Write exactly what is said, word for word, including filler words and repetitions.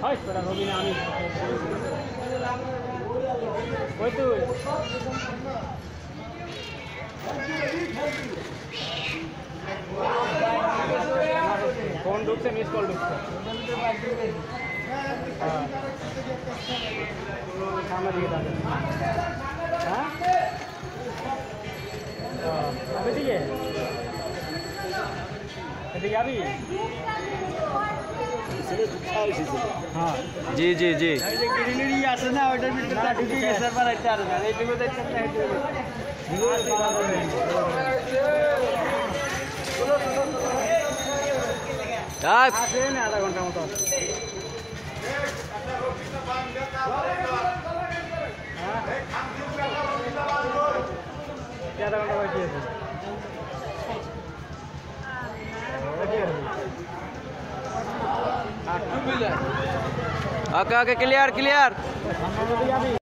হয় তোরা হবি না আমি কই তুই ফোন ঢুকছে মিস কল ঢুকছে সামনে দিকে যাবে হ্যাঁ এদিকে এদিকে যাবি हाँ जी जी जी आधा घंटा मत आधा घंटा बाकी ओके ओके क्लियर क्लियर